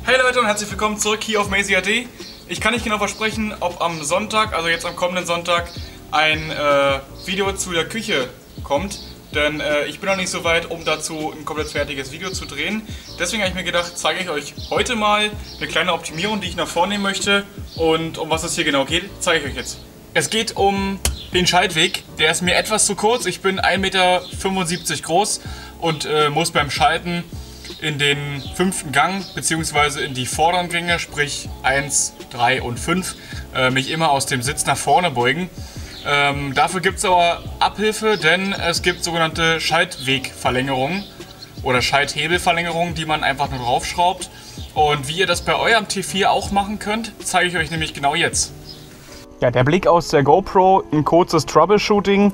Hey Leute und herzlich willkommen zurück hier auf Mazy.at. Ich kann nicht genau versprechen, ob am Sonntag, also jetzt am kommenden Sonntag, ein Video zu der Küche kommt. Denn ich bin noch nicht so weit, um dazu ein komplett fertiges Video zu drehen. Deswegen habe ich mir gedacht, zeige ich euch heute mal eine kleine Optimierung, die ich nach vornehmen möchte. Und um was es hier genau geht, zeige ich euch jetzt. Es geht um den Schaltweg. Der ist mir etwas zu kurz. Ich bin 1,75 Meter groß und muss beim Schalten in den 5. Gang bzw. in die vorderen Gänge, sprich 1, 3 und 5, mich immer aus dem Sitz nach vorne beugen. Dafür gibt es aber Abhilfe, denn es gibt sogenannte Schaltwegverlängerungen oder Schalthebelverlängerungen, die man einfach nur draufschraubt. Und wie ihr das bei eurem T4 auch machen könnt, zeige ich euch nämlich genau jetzt. Ja, der Blick aus der GoPro, ein kurzes Troubleshooting.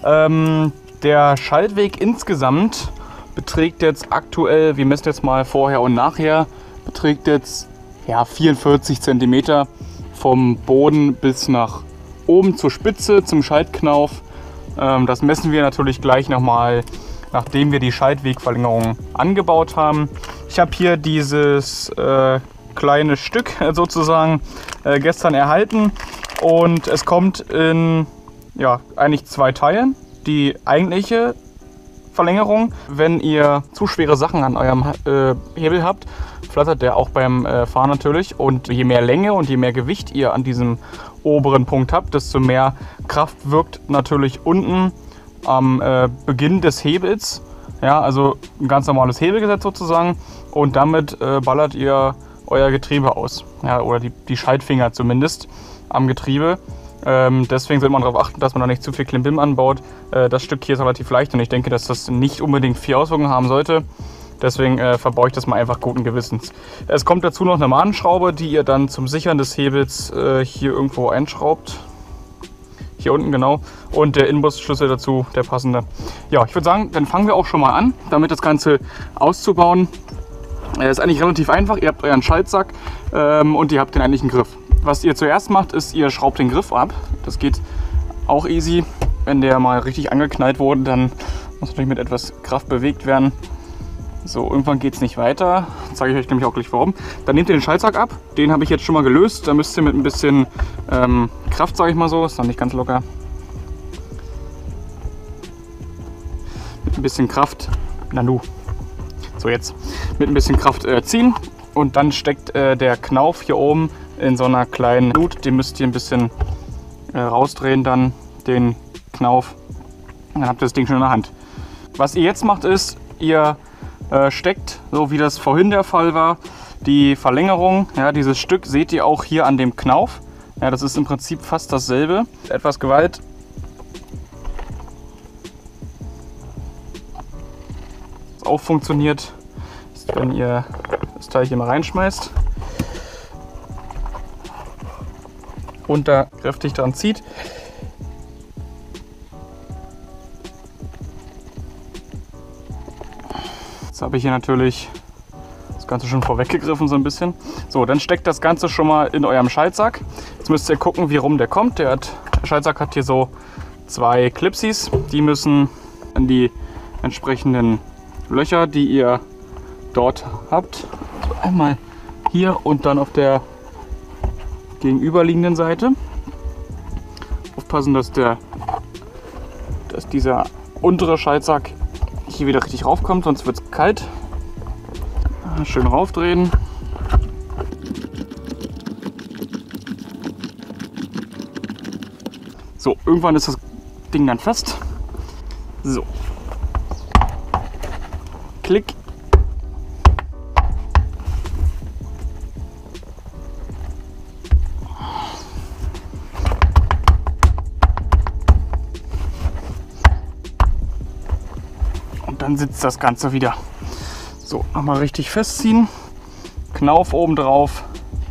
Der Schaltweg insgesamt beträgt jetzt aktuell, wir messen jetzt mal vorher und nachher, beträgt jetzt 44 cm vom Boden bis nach oben zur Spitze, zum Schaltknauf. Das messen wir natürlich gleich nochmal, nachdem wir die Schaltwegverlängerung angebaut haben. Ich habe hier dieses kleine Stück sozusagen gestern erhalten und es kommt in eigentlich 2 Teilen. Die eigentliche Verlängerung, wenn ihr zu schwere Sachen an eurem Hebel habt, flattert der auch beim Fahren natürlich. Und je mehr Länge und je mehr Gewicht ihr an diesem oberen Punkt habt, desto mehr Kraft wirkt natürlich unten am Beginn des Hebels. Ja, also ein ganz normales Hebelgesetz sozusagen. Und damit ballert ihr euer Getriebe aus. Ja, oder die Schaltfinger zumindest am Getriebe. Deswegen sollte man darauf achten, dass man da nicht zu viel Klimbim anbaut. Das Stück hier ist relativ leicht und ich denke, dass das nicht unbedingt viel Auswirkungen haben sollte. Deswegen verbaue ich das mal einfach guten Gewissens. Es kommt dazu noch eine Mahnenschraube, die ihr dann zum Sichern des Hebels hier irgendwo einschraubt. Hier unten genau. Und der Inbusschlüssel dazu, der passende. Ja, ich würde sagen, dann fangen wir auch schon mal an, damit das Ganze auszubauen. Ist eigentlich relativ einfach. Ihr habt euren Schaltsack und ihr habt den eigentlichen Griff. Was ihr zuerst macht, ist, ihr schraubt den Griff ab. Das geht auch easy. Wenn der mal richtig angeknallt wurde, dann muss natürlich mit etwas Kraft bewegt werden. So, irgendwann geht es nicht weiter. Das zeige ich euch nämlich auch gleich warum. Dann nehmt ihr den Schaltsack ab. Den habe ich jetzt schon mal gelöst. Da müsst ihr mit ein bisschen Kraft, sage ich mal so, ist noch nicht ganz locker. Mit ein bisschen Kraft, so jetzt, mit ein bisschen Kraft ziehen. Und dann steckt der Knauf hier oben in so einer kleinen Nut. Den müsst ihr ein bisschen rausdrehen, dann den Knauf. Dann habt ihr das Ding schon in der Hand. Was ihr jetzt macht ist, ihr steckt, so wie das vorhin der Fall war, die Verlängerung, dieses Stück seht ihr auch hier an dem Knauf. Ja, das ist im Prinzip fast dasselbe. Etwas Gewalt. Das auch funktioniert, ist, wenn ihr das Teil hier mal reinschmeißt und da kräftig dran zieht. Jetzt habe ich hier natürlich das Ganze schon vorweggegriffen so ein bisschen. So, dann steckt das Ganze schon mal in eurem Schaltsack. Jetzt müsst ihr gucken, wie rum der kommt. Der Schaltsack hat hier so 2 Clipsies. Die müssen in die entsprechenden Löcher, die ihr dort habt. Also einmal hier und dann auf der gegenüberliegenden Seite. Aufpassen, dass dieser untere Schaltsack hier wieder richtig raufkommt, sonst wird es kalt. Schön raufdrehen. So, irgendwann ist das Ding dann fest. So. Klick. Und dann sitzt das Ganze wieder. So, nochmal richtig festziehen. Knauf oben drauf.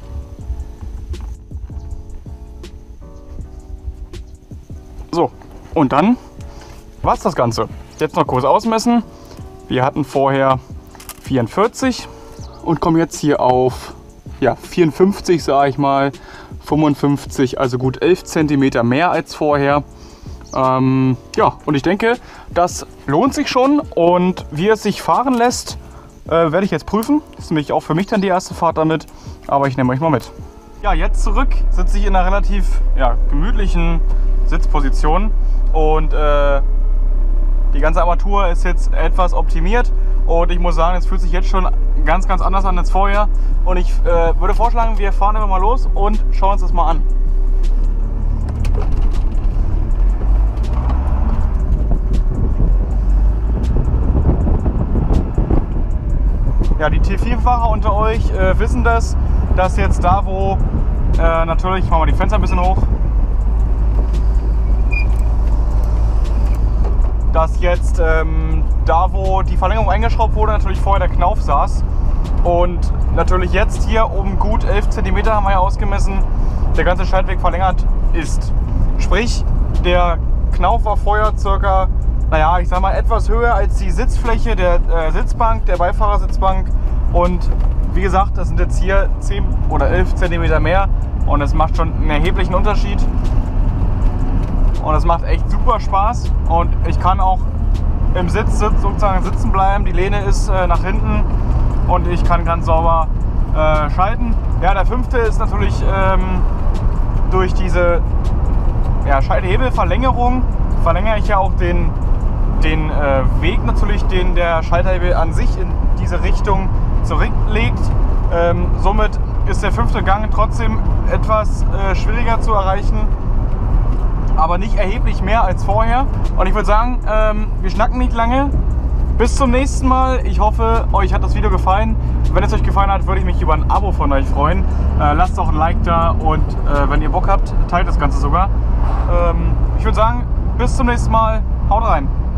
So, und dann war es das Ganze. Jetzt noch kurz ausmessen. Wir hatten vorher 44 und kommen jetzt hier auf 54, sage ich mal. 55, also gut 11 cm mehr als vorher. Ja, und ich denke, das lohnt sich schon. Und wie es sich fahren lässt, werde ich jetzt prüfen. Das ist nämlich auch für mich dann die erste Fahrt damit, aber ich nehme euch mal mit. Ja, jetzt zurück sitze ich in einer relativ gemütlichen Sitzposition und die ganze Armatur ist jetzt etwas optimiert und ich muss sagen, es fühlt sich jetzt schon ganz anders an als vorher und ich würde vorschlagen, wir fahren einfach mal los und schauen uns das mal an. Ja, die T4-Fahrer unter euch wissen das, dass jetzt da, wo natürlich, machen wir die Fenster ein bisschen hoch, dass jetzt da, wo die Verlängerung eingeschraubt wurde, natürlich vorher der Knauf saß und natürlich jetzt hier um gut 11 cm haben wir ja ausgemessen, der ganze Schaltweg verlängert ist. Sprich, der Knauf war vorher circa, naja, ich sag mal etwas höher als die Sitzfläche der Sitzbank, der Beifahrersitzbank und wie gesagt, das sind jetzt hier 10 oder 11 cm mehr und das macht schon einen erheblichen Unterschied und es macht echt super Spaß und ich kann auch im Sitz sozusagen sitzen bleiben, die Lehne ist nach hinten und ich kann ganz sauber schalten. Ja, der fünfte ist natürlich durch diese Schalthebelverlängerung verlängere ich ja auch den Weg natürlich, den der Schalthebel an sich in diese Richtung zurücklegt. Somit ist der fünfte Gang trotzdem etwas schwieriger zu erreichen, aber nicht erheblich mehr als vorher. Und ich würde sagen, wir schnacken nicht lange. Bis zum nächsten Mal. Ich hoffe, euch hat das Video gefallen. Wenn es euch gefallen hat, würde ich mich über ein Abo von euch freuen. Lasst auch ein Like da und wenn ihr Bock habt, teilt das Ganze sogar. Ich würde sagen, bis zum nächsten Mal. Haut rein!